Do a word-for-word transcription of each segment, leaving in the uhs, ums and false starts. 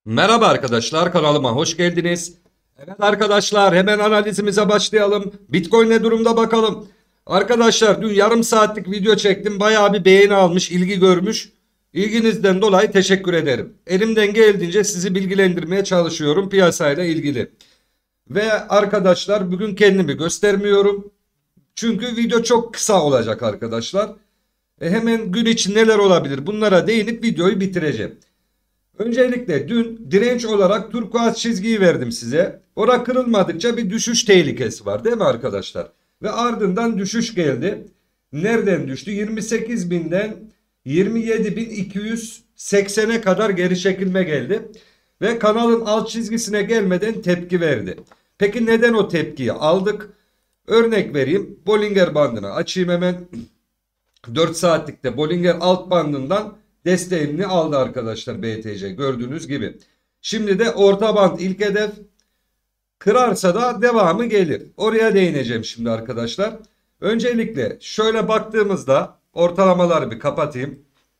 Merhaba arkadaşlar, kanalıma hoş geldiniz. Evet arkadaşlar, hemen analizimize başlayalım. Bitcoin ne durumda bakalım. Arkadaşlar dün yarım saatlik video çektim. Bayağı bir beğeni almış, ilgi görmüş. İlginizden dolayı teşekkür ederim. Elimden geldiğince sizi bilgilendirmeye çalışıyorum piyasayla ilgili. Ve arkadaşlar bugün kendimi göstermiyorum. Çünkü video çok kısa olacak arkadaşlar. E hemen gün için neler olabilir bunlara değinip videoyu bitireceğim. Öncelikle dün direnç olarak turkuaz çizgiyi verdim size. Ora kırılmadıkça bir düşüş tehlikesi var değil mi arkadaşlar? Ve ardından düşüş geldi. Nereden düştü? yirmi sekiz binden yirmi yedi bin iki yüz seksene kadar geri çekilme geldi. Ve kanalın alt çizgisine gelmeden tepki verdi. Peki neden o tepkiyi aldık? Örnek vereyim. Bollinger bandını açayım hemen. dört saatlikte Bollinger alt bandından desteğini aldı arkadaşlar B T C gördüğünüz gibi. Şimdi de orta band ilk hedef, kırarsa da devamı gelir. Oraya değineceğim şimdi arkadaşlar. Öncelikle şöyle baktığımızda ortalamaları bir kapatayım.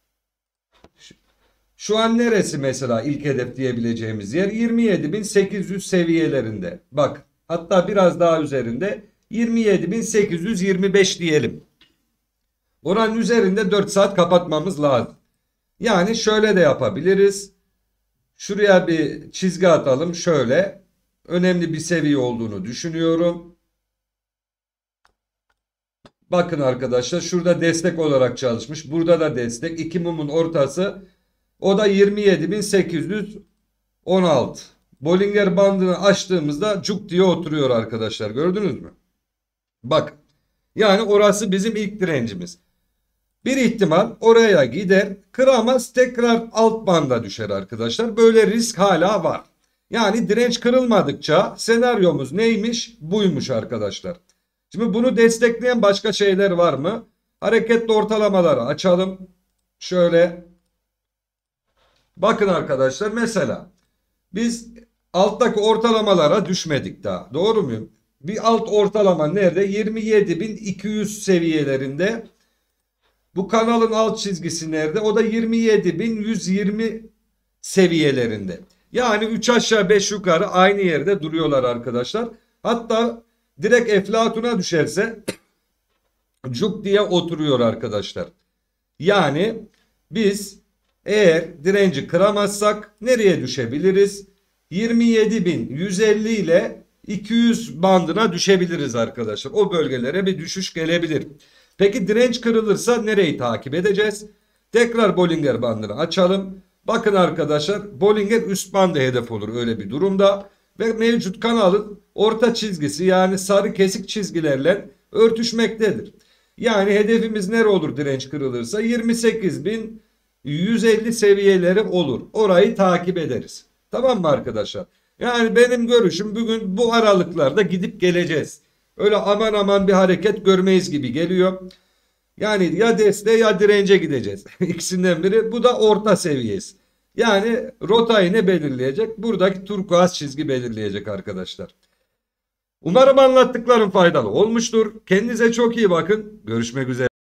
Şu an neresi mesela ilk hedef diyebileceğimiz yer? yirmi yedi bin sekiz yüz seviyelerinde. Bak hatta biraz daha üzerinde yirmi yedi bin sekiz yüz yirmi beş diyelim. Oranın üzerinde dört saat kapatmamız lazım. Yani şöyle de yapabiliriz. Şuraya bir çizgi atalım. Şöyle önemli bir seviye olduğunu düşünüyorum. Bakın arkadaşlar şurada destek olarak çalışmış. Burada da destek. İki mumun ortası. O da yirmi yedi bin sekiz yüz on altı. Bollinger bandını açtığımızda cuk diye oturuyor arkadaşlar. Gördünüz mü? Bak. Yani orası bizim ilk direncimiz. Bir ihtimal oraya gider, kıramaz, tekrar alt banda düşer arkadaşlar. Böyle risk hala var. Yani direnç kırılmadıkça senaryomuz neymiş? Buymuş arkadaşlar. Şimdi bunu destekleyen başka şeyler var mı? Hareketli ortalamaları açalım. Şöyle. Bakın arkadaşlar mesela biz alttaki ortalamalara düşmedik daha. Doğru muyum? Bir alt ortalama nerede? yirmi yedi bin iki yüz seviyelerinde. Bu kanalın alt çizgisi nerede? O da yirmi yedi bin yüz yirmi seviyelerinde. Yani üç aşağı beş yukarı aynı yerde duruyorlar arkadaşlar. Hatta direkt Eflatun'a düşerse cuk diye oturuyor arkadaşlar. Yani biz eğer direnci kıramazsak nereye düşebiliriz? yirmi yedi bin yüz elli ile iki yüz bandına düşebiliriz arkadaşlar. O bölgelere bir düşüş gelebilir. Peki direnç kırılırsa nereyi takip edeceğiz? Tekrar Bollinger bandını açalım. Bakın arkadaşlar Bollinger üst bandı hedef olur öyle bir durumda. Ve mevcut kanalın orta çizgisi yani sarı kesik çizgilerle örtüşmektedir. Yani hedefimiz nere olur direnç kırılırsa? yirmi sekiz bin yüz elli seviyeleri olur. Orayı takip ederiz. Tamam mı arkadaşlar? Yani benim görüşüm bugün bu aralıklarda gidip geleceğiz. Öyle aman aman bir hareket görmeyiz gibi geliyor. Yani ya desteğe ya dirence gideceğiz. İkisinden biri. Bu da orta seviyesi. Yani rotayı ne belirleyecek? Buradaki turkuaz çizgi belirleyecek arkadaşlar. Umarım anlattıklarım faydalı olmuştur. Kendinize çok iyi bakın. Görüşmek üzere.